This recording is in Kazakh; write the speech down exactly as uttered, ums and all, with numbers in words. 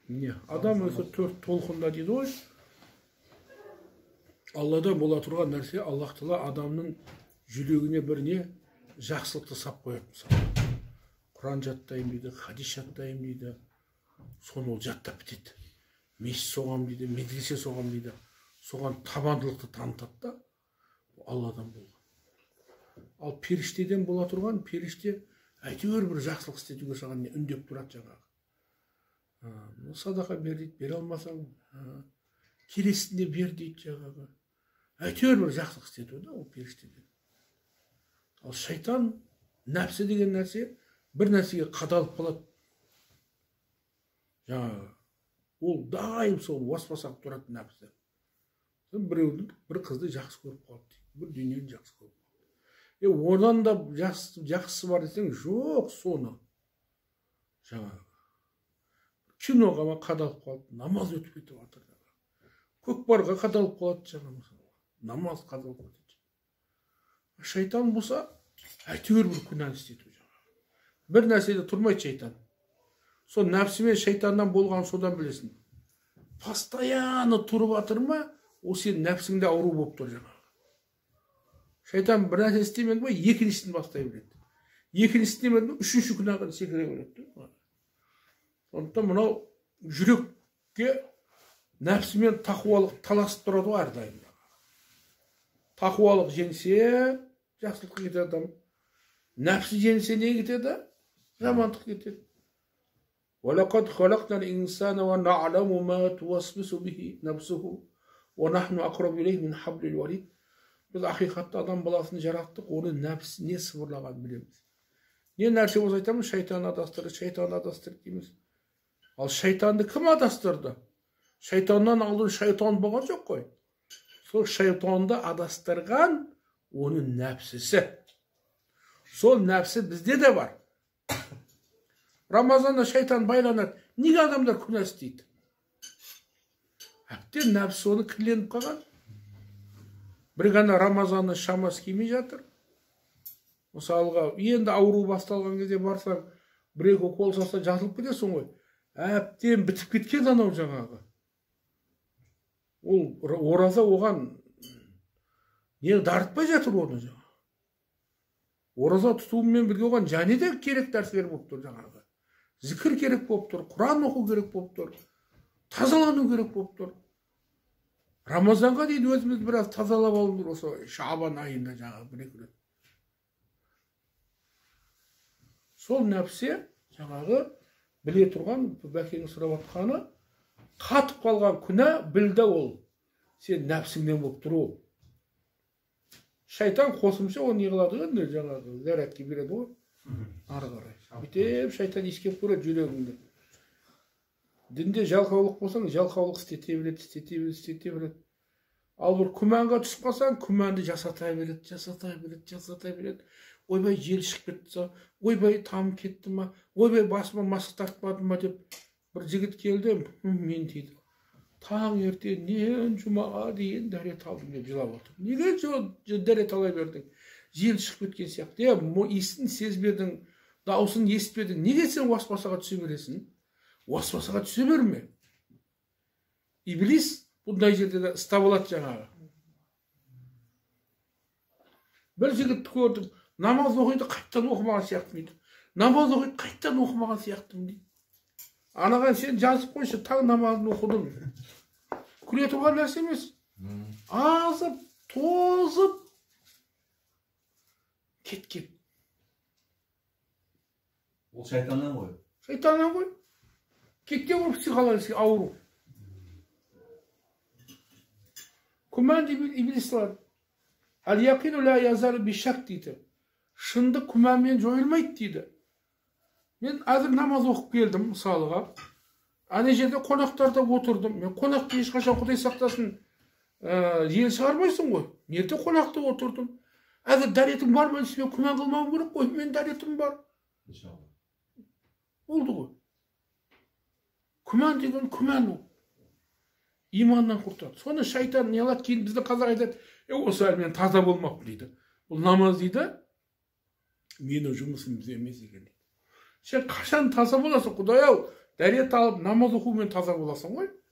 не адам өзі төрт толқында дейді ғой. Алладан бола тұрған нәрсе, Аллах Тағала адамның жүрегіне бір не жақсылықты сап қояды. Мысалы Құран жаттаймын дейді, хадис жаттаймын дейді, соны ол жаттап бітеді. Мешіт соғам дейді, медресе соғам дейді, соған табандылықты танытады да, Алладан болған. Ал періштеден бола тұрған, періште әйтеуір бір жақсылық істетуге саған үндеп тұрады жаңағы. Садақа бер дейді, бере алмасаң, келесінде бер дейді жаңағы. Әйтеуір бір жақсылық істету да ол періштеден. Ал шайтан, нәпсі деген нәрсе, бір нәрсеге қадалып қалады. Жаңағы, ол дайым сол уаспасақ тұрады нәпсі. Біреудің бір қызды жақсы көріп қалды дейді, бір дүниені жақсы көріп қалды. Е, одан да жақсысы бар десең, жоқ соны. Жаңағы, киноға ма қадалып қалды, намаз өтіп кетіп жатыр. Көкпарға қадалып қалады жаңағы, намаз қадалып кетеді. Шайтан болса, әйтеуір бір күнәні істету жаңағы. Бір нәрседе тұрмайды шайтан. Сол нәпсімен шайтаннан болған содан білесің. Постоянно тұрып жатыр ма, ол сен нәпсіңде ауру болып тұр жаңағы. Шайтан бір нәрсе істемеді ме, екіншісін бастай береді. Екіншісін істемеді ме, үшінші күнәға секіре береді. Сондықтан мынау жүрекке нәпсімен тақуалық таласып тұрады ғой әрдайым. Тақуалық жеңсе, жақсылыққа кетеді адам. Нәпсі жеңсе не кетеді? Жамандық кетеді. وَلَقَدْ خَلَقْنَا الْإِنسَانَ وَنَعْلَمُ مَا تُوَسْوِسُ بِهِ نَفْسُهُ وَنَحْنُ أَقْرَبُ إِلَيْهِ مِنْ حَبْلِ الْوَرِيدِ. Біз ақиқатта адам баласын жараттық, оны нәпсі не сыбырлағанын білеміз. Не нәрсе болса айтамыз, шайтан адастырды, шайтан адастырды дейміз. Ал шайтанды кім адастырды? Шайтаннан алдын шайтан болған жоқ қой. Сол шайтанды адастырған оның нәпсісі. Сол нәпсі бізде де бар. Рамазанда шайтан байланады. Неге адамдар күнә істейді? Әптен нәпсі оны кірленіп қалған. Бір ғана Рамазанның шамасы келмей жатыр. Мысалға, енді ауру басталған кезде барсаң, бір-екі укол салса жазылып кетесің ғой. Әптен бітіп кеткен анау жаңағы. Ол ораза оған не дарытпай жатыр оны жаңағы. Ораза тұтуымен бірге оған және де керек дәрістер болып тұр жаңағы. Зікір керек болып тұр, Құран оқу керек болып тұр, тазалану керек болып тұр. Рамазанға дейін өзіміз біраз тазалап алыңдар осы Шабан айында жаңағы бір-екі рет. Сол нәпсе жаңағы біле тұрған, бәкенің сұрап атқаны, қатып қалған күнә білді ол. Сен нәпсіңден болып тұр ол. Шайтан қосымша оны не қылады ғой, жаңағы зарядке береді ғой. Ары қарай. Бүйтіп шайтан искеп көреді жүрегіңді. Дінде жалқаулық болсаң, жалқаулық істете береді, істете береді, істете береді. Ал бір күмәнға түсіп қалсаң, күмәнді жасата береді, жасата береді, жасата береді. Ойбай жел шығып кетті, ойбай там кетті ма, ойбай басыма масық тартпады ма деп бір жігіт келді, мен дейді. Таң ерте нен жұмаға дейін дәрет алдым деп жылап отыр. Неге дәрет ала бердің? Жел шығып кеткен сияқты. Е, иісін сезбедің, даусын естіпедің. Неге сен уаспасаға түсе бересің? Уаспасаға түсе берме. Иблис бұндай жерде ұстап алады жаңағы. Бір жігітті көрдім, намаз оқиды, қайттан оқымаған сияқты дейді. Намаз оқиды, қайттан оқымаған сияқты дейді. Анаған сен жазып қойшы, таң намазын оқыдым. Күле тұрған нәрсе емес. Азып, тозып, кеткен. Ол шайтаннан ғой. Шайтаннан ғой. Кеткен ғой психологически ауру. Күмән иблислар. Әл-яқину ла язалу бишак дейді. Шынды күмәнмен жойылмайды дейді. Мен әзір намаз оқып келдім, мысалыға. Ане жерде қонақтарда отырдым. Мен қонақты ешқашан Құдай сақтасын, ел шығармайсың ғой. Ерте қонақта отырдым. Әзір дәретім бар ма десе, күмән қылмауым керек қой. Мен дәретім бар. Болды ғой. Күмән деген күмән ол. Иманнан құртады. Соны шайтан не алады, кейін бізді қазақ айтады, е, осы әлі мен таза болмақпын дейді. Бұл намаз дейді, менің жұмысым емес екен дейді. Сен қашан таза боласың, Құдай ау, дәрет алып намаз оқумен таза боласың ғой.